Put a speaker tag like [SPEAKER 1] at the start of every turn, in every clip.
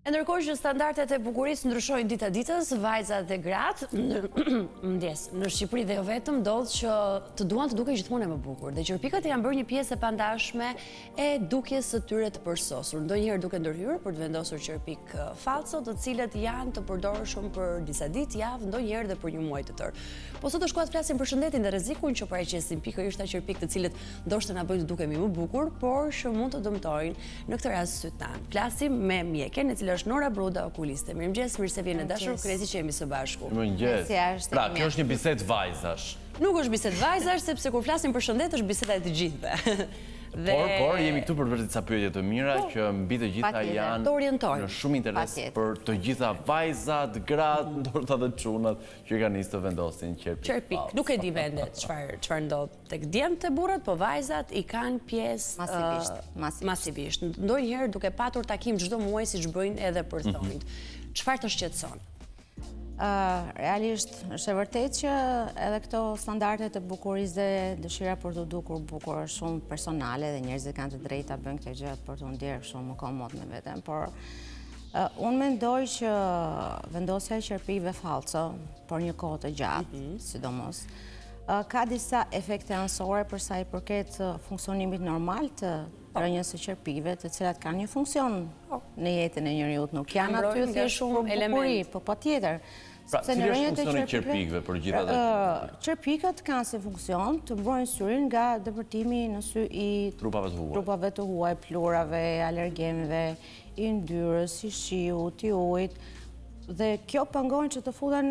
[SPEAKER 1] Ndërkohë që standardet e bukurisë ndryshojnë dita ditës, vajzat dhe gratë, në Shqipëri dhe jo vetëm, ndodh që të duan të duken gjithmonë më bukur. Dhe qerpikët janë bërë një pjesë e pandashme e dukjes së tyre të përsosur. Ndonjëherë duke ndërhyrë për të vendosur qerpik falso, të cilët janë të përdorshëm për disa ditë, javë, ndonjëherë dhe për një muaj të tërë. Po sot është koha të flasim për shëndetin dhe rrezikun që paraqesin pikërisht ata qerpik të cilët ndoshta na bëjnë të dukemi më bukur, por që mund të dëmtojnë në këtë rast syt tan. Flasim me mjeken e cila është Nora Bruda, okuliste. Mirëmëngjes, mirë se vjen e dashur, krezi që jemi së bashku.
[SPEAKER 2] Mirëmëngjes. Pra, kjo është një bisedë vajzash.
[SPEAKER 1] Nuk është bisedë vajzash, sepse kur flasim për shëndet është biseda e të gjithëve.
[SPEAKER 2] Por jemi këtu për vërtet ca pyetje të mira që mbi të gjitha janë në shumë interes për të gjitha vajzat, gratë, ndoshta edhe çunat që kanë nisë të vendosin qerpik.
[SPEAKER 1] Qerpik, nuk e di vendet çfarë ndodh tek djemtë e burrat, po vajzat i kanë pjesë masivisht. Ndonjëherë duke patur takim çdo muaj siç bëjnë edhe për thonjt. Çfarë të shqetëson?
[SPEAKER 3] Realisht, është e vërtet që edhe këto standardet e bukurisë dhe dëshira për të dukur bukur është shumë personale dhe njerëzit kanë të drejta bëjnë këtë gjë për të ndjerë shumë më komod me veten, por unë mendoj që vendosja e qerpikëve falso për një kohë të gjatë, sidomos, ka disa efekte anësore për sa i përket funksionimit normal të rënjës së qerpikëve, të cilat kanë një funksion në jetën e njeriut, nuk janë aty thjesht shumë bukuri, po patjetër.
[SPEAKER 2] Pra, cili është funksioni i qerpikëve për gjitha dhe këto?
[SPEAKER 3] Qerpikët kanë si funksion të mbrojnë syrin nga dëpërtimi në sy i trupave të huaj, plurave, alergenëve, i yndyrës, i shiut, i ujit, dhe kjo pengon që të futen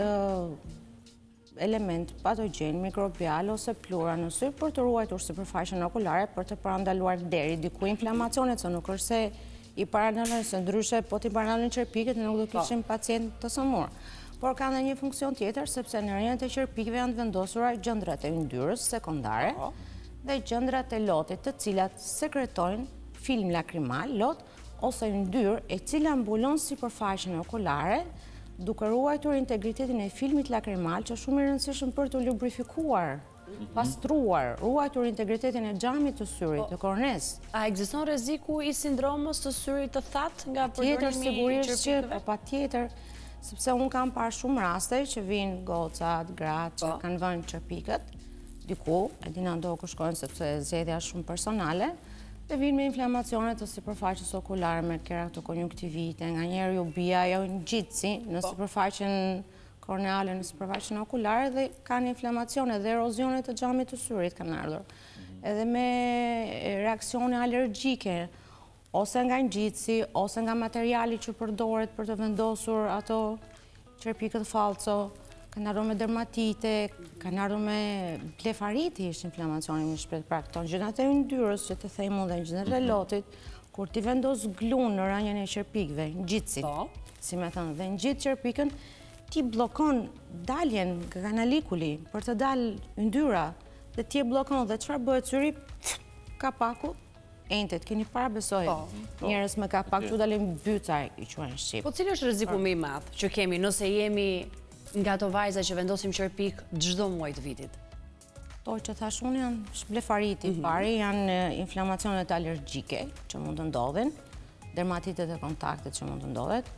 [SPEAKER 3] element patogjen, mikrobial ose plura në sy për të ruajtur sipërfaqen okulare për të parandaluar deri diku inflamacionet, se nuk është se i parandalojnë, se ndryshe po t'i parandalojnë qerpikët nuk do kishim pacient të sëmur. Por ka ndonjë funksion tjetër, sepse në rrjenjët e qerpikëve janë vendosura gjëndrat e yndyrës sekondare dhe gjëndrat e lotit, të cilat sekretojnë film lakrimal, lot ose yndyrë, e cila mbulon sipërfaqen okulare, duke ruajtur integritetin e filmit lakrimal, që shumë i rëndësishëm për të lubrifikuar, pastruar, ruajtur integritetin e xhamit të syrit, të kornes.
[SPEAKER 1] A ekziston rreziku i sindromës të syrit të thatë nga përdorimi i qerpikëve?
[SPEAKER 3] Patjetër, sepse unë kam parë shumë raste që vinë gocat, gratë që kanë vënë qerpikët diku, e dina ndo ku shkojnë sepse zgjedhja është shumë personale, dhe vinë me inflamacione të sipërfaqes okulare, me keratokonjunktivite, nganjëherë ju bija ajo ngjitsi në sipërfaqen korneale, në sipërfaqen okulare, dhe kanë inflamacione dhe erozione të xhamit të syrit kanë ardhur. Edhe me reaksione alergjike, ose nga ngjitsi, ose nga materiali që përdoret për të vendosur ato qerpikët falso, kanë ardhur me dermatite, kanë ardhur me blefariti, është inflamacioni më shpejt. Pra këto gjërat e yndyrës që të themu dhe gjërat e lotit, kur ti vendos glu në rënjën e qerpikëve, ngjitsi, si me thënë, dhe ngjit qerpikën, ti bllokon daljen nga kanalikuli për të dalë yndyra, dhe ti e bllokon, dhe çfarë bëhet syri? Kapaku entet, keni para besoj njerëz me kapak që dalin byca i quajnë shqip.
[SPEAKER 1] Po cili është rreziku më i madh që kemi nëse jemi nga ato vajza që vendosim qerpik çdo muaj të vitit?
[SPEAKER 3] To që thash unë janë blefariti pari, janë inflamacionet alergjike që mund të ndodhin, dermatitet e kontaktet që mund të ndodhet.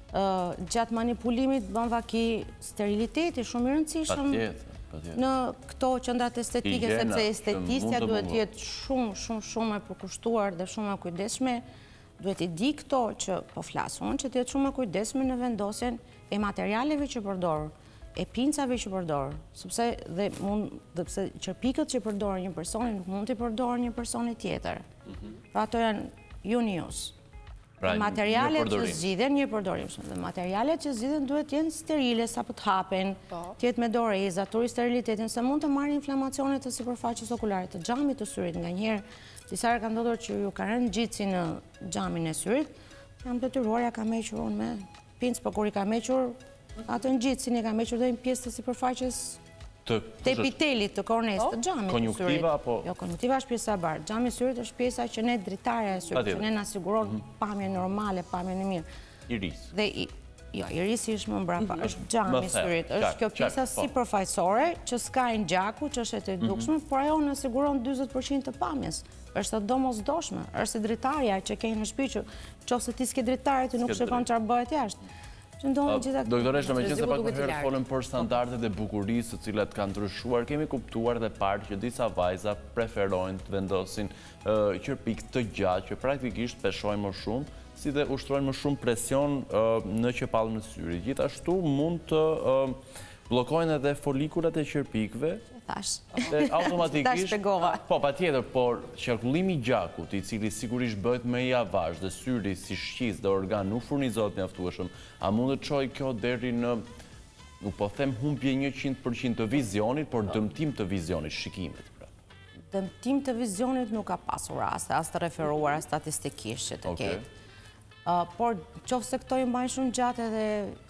[SPEAKER 3] Gjatë manipulimit bën vaki steriliteti shumë i rëndësishëm në këto qendrat estetike, sepse estetistja duhet të jetë shumë e përkushtuar dhe shumë e kujdesshme. Duhet i di këto që po flas unë, që të jetë shumë e kujdesshme në vendosjen e materialeve që përdor, e pincave që përdor, sepse dhe qerpikët që përdor një personi nuk mund t'i përdor një personi tjetër. Pra ato janë use. Materialet që zgjidhen një përdorim shumë, dhe materialet që zgjidhen duhet jenë sterile sa po të hapen, të jetë me doreza, turi sterilitetin, se mund të marrë inflamacione të sipërfaqes okulare të xhamit të syrit. Nganjëherë disa herë ka ndodhur që ju ka rënë ngjitsi në xhamin e syrit, jam detyruar ja kam hequr unë me pincë, por kur i kam hequr atë ngjitsin, i kam hequr dhe një pjesë të sipërfaqes të epitelit të kornes të xhamit të syrit.
[SPEAKER 2] Konjunktiva apo?
[SPEAKER 3] Jo, konjunktiva është pjesa e barë. Xhami i syrit është pjesa që ne dritarja e syrit, që ne na siguron pamjen normale, pamjen e mirë.
[SPEAKER 2] Iris.
[SPEAKER 3] Dhe Jo, i risi është më mbrapa, është gjami syrit, është kjo pjesa si përfaqësore, që s'ka në gjaku, që është e dukshme, por ajo në siguron 20% të pamjes. Është të domosdoshme, është si dritarja që ke në shtëpi, që ose ti s'ke dritarja, ti nuk shikon çfarë bëhet jashtë.
[SPEAKER 2] Doktoresha, me qenë se pak më herë folëm për standardet e bukurisë, të cilat kanë ndryshuar, kemi kuptuar dhe parë që disa vajza preferojnë të vendosin qërpik të gjatë, që praktikisht peshojnë më shumë, si dhe ushtrojnë më shumë presion në qepallën e syrit. Gjithashtu mund të blokojnë edhe folikulat e qërpikve, automatikisht, po, pa tjetër, por qarkullimi gjakut, i cili sigurisht bëhet me i avash dhe syri si shqis dhe organ nuk furnizot mjaftueshëm, a mund të çojë kjo deri në, nuk po them humbje 100% të vizionit, por dëmtim të vizionit, shikimit.
[SPEAKER 3] Dëmtim të vizionit nuk ka pasur raste, as të referuara statistikisht që të ketë. Por qofse këto i mbajnë shumë gjatë edhe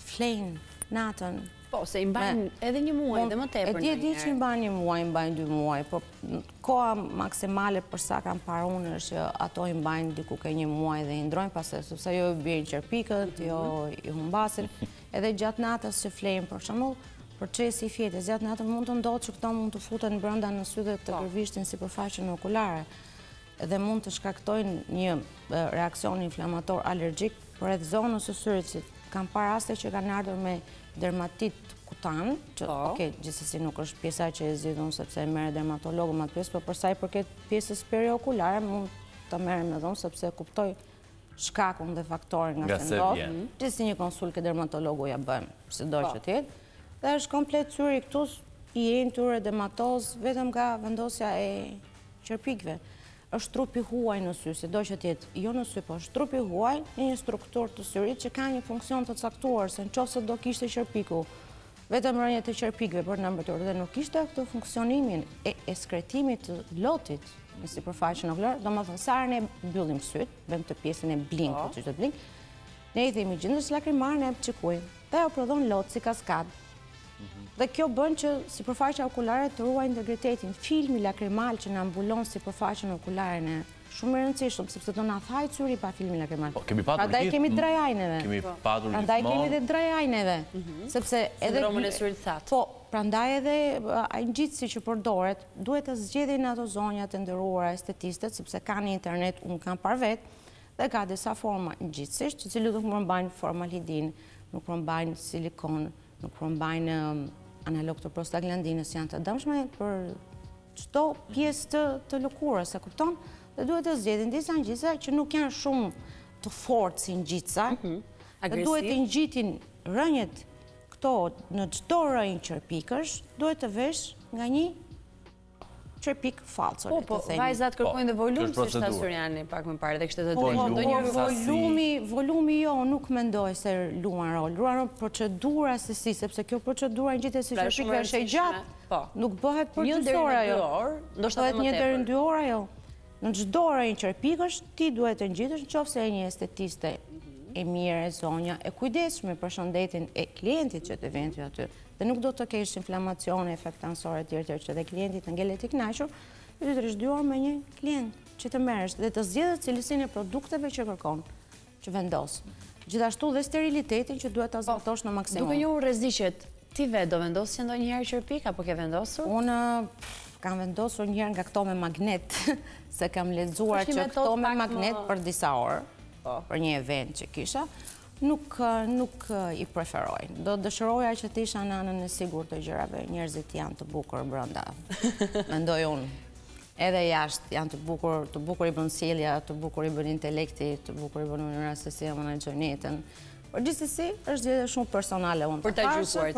[SPEAKER 3] flejnë natën.
[SPEAKER 1] Po, se i mbajnë edhe një muaj dhe më tepër në njërë.
[SPEAKER 3] E di që i mbajnë një muaj, i mbajnë 2 muaj, por koha maksimale për sa kam parë unë është që ato i mbajnë diku ke 1 muaj dhe i ndrojnë pastaj, sepse jo i bjejnë qerpikët, jo i humbasin, edhe gjatë natës që flejnë për shembull, procesi i fjetës, gjatë natës mund të ndodhë që këto mund të futen brenda në sy dhe të përvishtin sipërfaqen okulare, dhe mund të shkaktojnë një reakcion inflamator alergjik për edhe zonës së syrit, si kam parë raste që kanë ardhur me dermatit kutan, që gjithsesi nuk është pjesa që e zgjidhun sepse e merr dermatologu me atë pjesë, por për sa i përket pjesës periokulare mund ta merrem edhe unë sepse kuptoj shkakun dhe faktorin nga se ndodh. Gjithsesi një konsultë ke dermatologu ja bëjmë, sido që të jetë. Dhe është komplet syri këtu i entur edematoz vetëm nga vendosja e qerpikëve. Është trupi huaj në sy, sido që të jetë, jo në sy, po është trupi huaj në një strukturë të syrit që ka një funksion të caktuar, se nëse do kishte qerpiku, vetëm rënjet e qerpikëve për në mbërtur dhe nuk kishte këtë funksionimin e ekskretimit të lotit në sipërfaqen okulare, domethënë sa herë ne mbyllim syt, bëjmë të pjesën e blinkut, që të blink, ne i themi gjindës lakrimar, ne çikuj, dhe ajo prodhon lot si kaskadë. Dhe kjo bën që sipërfaqja okulare të ruaj integritetin. Filmi lakrimal që na mbulon sipërfaqen okulare në shumë e rëndësishëm, sepse do na thajë syri pa filmin lakrimal. Prandaj kemi drajajneve. Prandaj kemi edhe drajajneve, sepse edhe
[SPEAKER 1] sindromën e syrit thatë.
[SPEAKER 3] Po, prandaj edhe ai ngjitsi që përdoret duhet të zgjedhin ato zonja të nderuara estetistët, sepse kanë në internet, unë kam parë vetë, dhe ka disa forma ngjitsësh, të cilët nuk përmbajnë formaldehid, nuk përmbajnë silikon, nuk përmbajnë analog të prostaglandinës, janë të dëmshme për çdo pjesë të lëkurës, e kupton? Dhe duhet të zgjedhin disa ngjitsa që nuk janë shumë të fortë si ngjitsa, dhe duhet të ngjitin rënjet këto në çdo rrënjë qerpikësh, duhet të vesh nga një qerpik falcor.
[SPEAKER 1] Po, vajzat kërkojnë dhe volum, si shta Surjani pak më parë, dhe kështë të
[SPEAKER 3] drejtë. Volumi jo, nuk mendoj se luan rol, procedura se si, sepse kjo procedura ngjitet si qerpikëve është e gjatë, nuk bëhet për 2 orë ajo. Bëhet 1 deri në 2 orë ajo. Në çdo rrënjë qerpikësh ti duhet të ngjitesh nëse je një estetiste e mirë, e zonja, e kujdesshme për shëndetin e klientit që të vjen aty. Dhe nuk do të kesh inflamacione, efekt anësore të tjerë që dhe klientit të ngelet i kënaqur, ty të rrish 2 orë me një klient që të merresh dhe të zgjedhësh cilësinë e produkteve që kërkon, që vendos. Gjithashtu dhe sterilitetin që duhet ta zbatosh në maksimum.
[SPEAKER 1] Duke njohur rreziqet, ti vetë do vendosje ndonjëherë qerpik apo ke vendosur?
[SPEAKER 3] Unë kam vendosur një herë nga këto me magnet, se kam lexuar që këto me magnet për disa orë, për një event që kisha, nuk i preferoj. Do dëshiroja që të isha në anën e sigurt të gjërave. Njerëzit janë të bukur brenda. Mendoj unë. Edhe jashtë janë të bukur i bën sjellja, të bukur i bën intelekti, të bukur i bën mënyra se si menaxhojnë jetën. Por gjithsesi është gjë shumë personale unë.
[SPEAKER 1] Për ta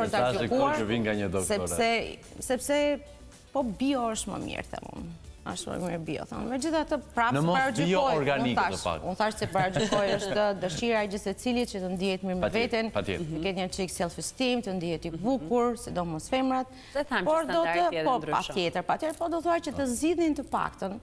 [SPEAKER 3] gjykuar, sepse po bio është më mirë them unë. Ashtu e mirë bio, thonë. Megjithatë, prapë para gjykoj. Unë thash se para gjykoj është dëshira e gjithë secilit që të ndihet mirë me veten, të ketë një çik self-esteem, të ndihet i bukur, sidomos femrat. Por do të, po patjetër, po do thoya që të zgjidhnin të paktën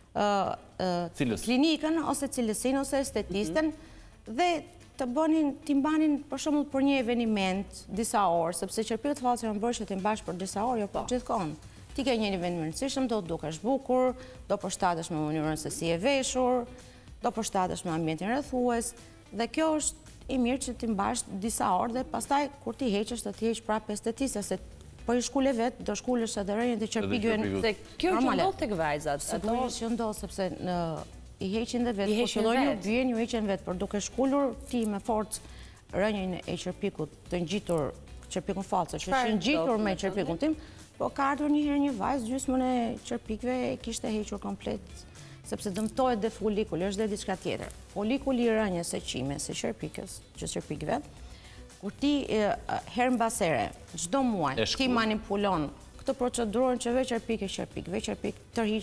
[SPEAKER 3] klinikën ose cilësinë ose estetisten dhe të bënin, t'i mbanin për shembull për një eveniment disa orë, sepse qerpikët fallcor janë bërë që t'i mbash për disa orë, jo për gjithkohë. Ti ke një event më rëndësishëm, do të dukesh bukur, do përshtatesh me mënyrën se si e veshur, do përshtatesh me ambientin rrethues, dhe kjo është i mirë që ti mbash disa orë dhe pastaj kur ti heqesh të ti heq prapë estetise, se po i shkule vetë, do shkulesh edhe rënjën të qërpikëve në
[SPEAKER 1] Se kjo që ndodh të këvajzat.
[SPEAKER 3] Sigurisht që ndodh, sepse i heqin dhe vetë, po fillojnë ju bjen, ju heqin vetë, por duke shkullur ti me forcë rënjën e qërpikut të ngjitur, qërpikun falcë, që është ngjitur me qërpikun tim, po ka ardhur një herë një vajzë gjysmën e qërpikëve e kishte hequr komplet, sepse dëmtohet dhe folikuli, është dhe diçka tjetër. Folikuli i rënjës së qimes, së qërpikës, që qërpikëve, kur ti herë mbasere, çdo muaj, ti manipulon këtë procedurën që veç qërpik, veç qërpik,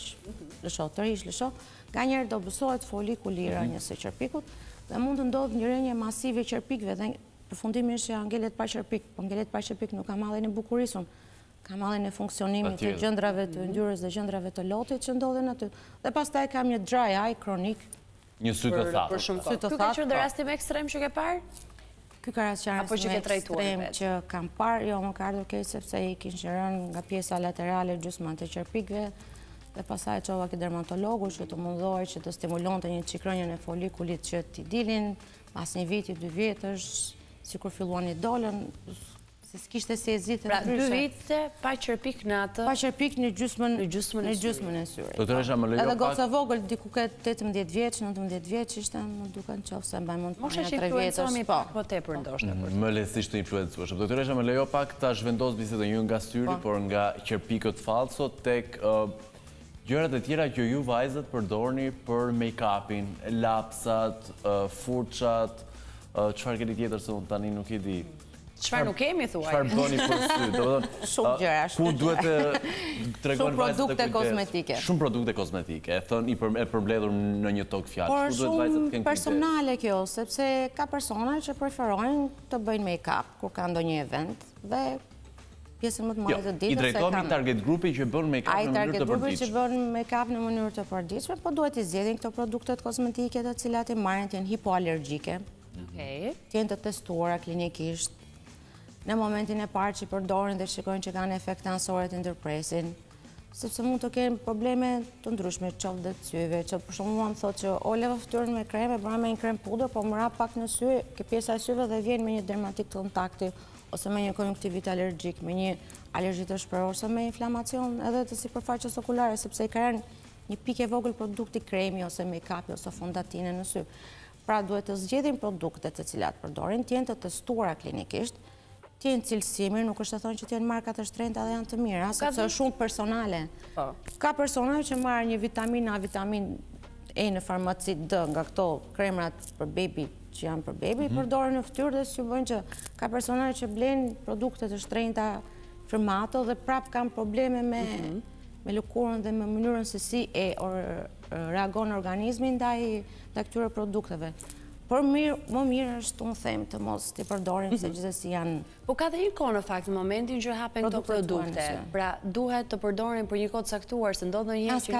[SPEAKER 3] tërhiq, lësho, nga njerë do bësohet folikuli i rënjës së qërpikut dhe mund të ndodhë një rënje masive qërpikve dhe përfundimisht që angelet pa qërpik, po angelet pa qërpik nuk ka mallin e bukurisën, ka mallin e funksionimit të gjëndrave të yndyrës dhe gjëndrave të lotit që ndodhen aty. Dhe pastaj kam një dry eye kronik.
[SPEAKER 2] Një sy të thatë.
[SPEAKER 1] Ky ka qenë dhe rastim ekstrem që ke parë?
[SPEAKER 3] Ky ka qenë rastim ekstrem që kam parë, jo më ka ardhur keq sepse i kishin rënë nga pjesa laterale gjysma të qërpikëve dhe pastaj çova ke dermatologu që të mundohej që të stimulonte një çikrënjen e folikulit që t'i dilin pas një viti, 2 vjetësh, sikur filluan i dolën, se s'kishte si e zitë
[SPEAKER 1] pra 2 vite pa qërpik në atë?
[SPEAKER 3] Pa qërpik në gjysmën e syrit.
[SPEAKER 2] Doktoresha, më lejo pak...
[SPEAKER 3] Edhe goca vogël, diku ke 18 vjeç, 19 vjeç, ishte më duke në qofë se mbaj mund të
[SPEAKER 1] mosha që influencohemi po tepër ndoshta.
[SPEAKER 2] Më lehtësisht të influencueshëm. Doktoresha, më lejo pak ta zhvendos bisedën ju nga syri, por nga qërpikët falso tek gjërat e tjera që ju vajzat përdorni për make-upin, lapsat, furçat, çfarë keni tjetër se unë tani nuk i di.
[SPEAKER 1] Çfarë nuk kemi thuaj?
[SPEAKER 2] Çfarë bëni për sy?
[SPEAKER 3] Shumë gjëra.
[SPEAKER 2] Ku duhet të tregoni
[SPEAKER 3] vajzat të produkte kozmetike.
[SPEAKER 2] Shumë produkte kozmetike, e thënë e përbledhur në një tokë fjalë.
[SPEAKER 3] Por shumë personale kjo, sepse ka persona që preferojnë të bëjnë make-up kur ka ndonjë event dhe pjesën më të madhe të ditës.
[SPEAKER 2] I drejtohemi target grupi që bën make-up në mënyrë të
[SPEAKER 3] target grupi që bën make-up në mënyrë të përditshme, po duhet i zgjedhin këto produktet kozmetike të cilat i marrin të jenë hipoalergjike. Të jenë të testuara klinikisht. Në momentin e parë që i përdorin dhe shikojnë që kanë efekte anësore të ndërpresin, sepse mund të kenë probleme të ndryshme, qoftë dhe të syve, që për shumë mua më thotë që o leva fytyrën me krem, e bëra me një krem pudër, po më ra pak në sy, ke pjesa e syve dhe vjen me një dermatik të kontakti, ose me një konjunktivit alergjik, me një alergji të shprehur, ose me inflamacion edhe të sipërfaqes okulare, sepse i ka rënë një pikë e vogël produkti kremi, ose make-upi, ose fondatine në sy. Pra duhet të zgjedhin produktet të cilat përdorin, të jenë të testuara klinikisht, të jenë cilësi mirë, nuk është të thonë që të jenë marka të shtrenjta dhe janë të mira, sepse është shumë personale. Ka persona që marrë një vitamin A, vitamin E në farmaci D nga këto kremrat për bebi që janë për bebi, përdoren në fytyrë dhe si bëjnë që ka persona që blenë produkte të shtrenjta firmato dhe prapë kanë probleme me lëkurën dhe me mënyrën se si e reagon organizmi ndaj këtyre produkteve. Por më mirë është unë them të mos t'i përdorim se gjithësi janë...
[SPEAKER 1] Po ka dhe një kohë në fakt në momentin që hapen këto produkte. Pra duhet të përdorim për një kohë caktuar, se ndodhë një që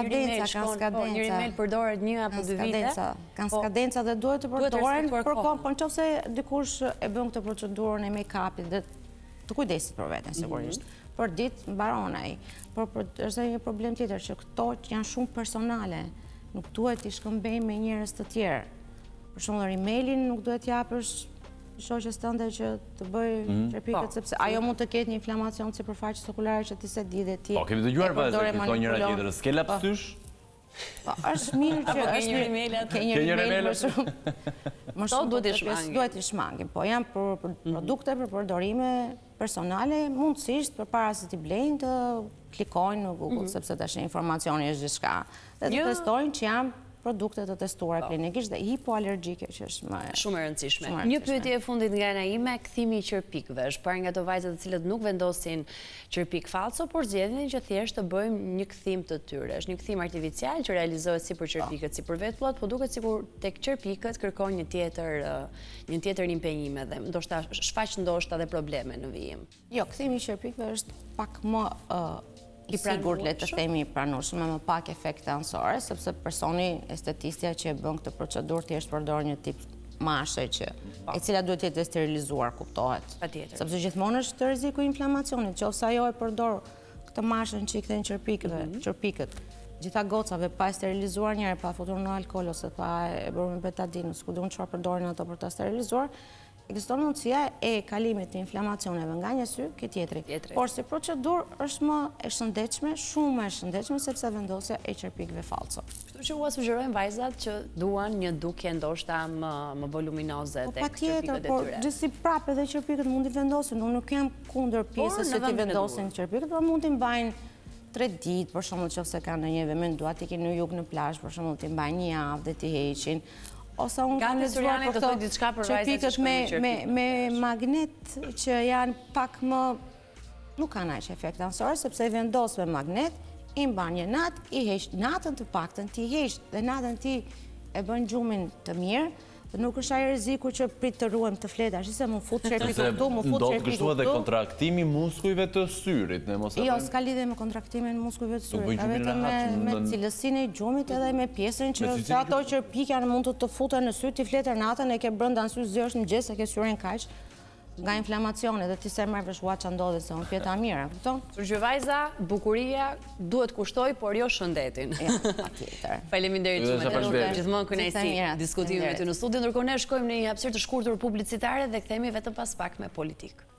[SPEAKER 1] një email përdoret 1 apo 2 vite.
[SPEAKER 3] Kanë skadenca dhe duhet të përdorim për kohë, po në qofë se dikush e bën këtë procedurën e make-upit dhe të kujdesit për vetën, sigurisht. Për ditë mbaron ai. Por është një problem tjetër që këto janë shumë personale, nuk duhet t'i shkëmbejmë me njerëz të tjerë. Për shumë dhe emailin nuk duhet t'japësh shoqes tënde që të bëj qërpikët, sepse ajo mund të ketë një inflamacion sipërfaqes okulare që ti se di dhe ti...
[SPEAKER 2] Po, kemi dëgjuar vajzë që këto njëra tjetër, s'ke lapsysh?
[SPEAKER 3] Po, është mirë që...
[SPEAKER 1] Ke një email atë?
[SPEAKER 3] Ke një email më shumë. Më shumë duhet i shmangin, po janë për produkte, për përdorime personale, mundësisht për para se t'i blejnë të klikojnë në Google, sepse të ashe informacioni është gjithçka, dhe të testojnë që janë produkte të testuara klinikisht dhe hipoalergjike që është më
[SPEAKER 1] shumë e rëndësishme. Një pyetje e fundit nga ana ime, kthimi i qërpikëve. Është parë nga ato vajzat të cilët nuk vendosin qërpik falso, por zgjedhin që thjesht të bëjmë një kthim të tyre. Është një kthim artificial që realizohet si për qërpikët, si për vetpllot, por duket sikur tek qërpikët kërkon një tjetër impenjime dhe ndoshta shfaq ndoshta dhe probleme në vijim.
[SPEAKER 3] Jo, kthimi i qërpikëve është pak më i sigurt, le të themi, i pranueshëm, me më pak efekte anësore, sepse personi estetistja që e bën këtë procedurë thjesht përdor një tip mashe e cila duhet të jetë sterilizuar, kuptohet.
[SPEAKER 1] Patjetër.
[SPEAKER 3] Sepse gjithmonë është rreziku i inflamacionit, qofse ajo e përdor këtë mashën që i kthen qërpikët gjitha gocave pa e sterilizuar njëre, pa futur në alkohol ose pa e bërë me betadin, s'ku di unë çfarë përdorin ato për ta sterilizuar, ekziston mundësia e kalimit të inflamacioneve nga një sy ke tjetri. Por si procedurë është më e shëndetshme, shumë më e shëndetshme sepse vendosja e qerpikëve falco.
[SPEAKER 1] Kështu që ua sugjerojnë vajzat që duan një dukje ndoshta më voluminoze tek qerpikët e tyre.
[SPEAKER 3] Por gjithsesi prapë edhe qerpikët mund t'i vendosin. Unë nuk jam kundër pjesës që t'i vendosin qerpikët, por mund t'i mbajnë 3 ditë, për shembull nëse kanë ndonjë event, dua t'i kenë në jug në plazh, për shembull t'i mbajnë një javë dhe t'i heqin. Ose unë kam lexuar për këto qerpikët me magnet që janë pak më nuk kanë aq efekt ansor, sepse i vendos me magnet, i mban një natë, i heq natën të paktën, ti heq dhe natën ti e bën gjumin të mirë. Dhe nuk është ai rreziku që prit të ruajmë të fletë, ashtu se më fut çerpiku këtu, më fut çerpiku këtu.
[SPEAKER 2] Do të kështu edhe kontraktimi muskujve të syrit, ne mos e
[SPEAKER 3] Jo, s'ka lidhje me kontraktimin e muskujve të syrit, ka vetëm me cilësinë e gjumit edhe me pjesën që ato qerpika mund të futen në sy, ti fletër natën e ke brenda në sy zgjosh në mëngjes e ke syrin kaq nga inflamacioni dhe ti se merr vesh ua ç'a ndodhet se unë pjeta mira, kupton?
[SPEAKER 1] Që vajza, bukuria duhet kushtoj, por jo shëndetin.
[SPEAKER 3] Patjetër.
[SPEAKER 1] Faleminderit shumë. Gjithmonë kënaqësi diskutimi me ty në studio, ndërkohë ne shkojmë në një hapësirë të shkurtër publicitare dhe kthehemi vetëm pas pak me politikë.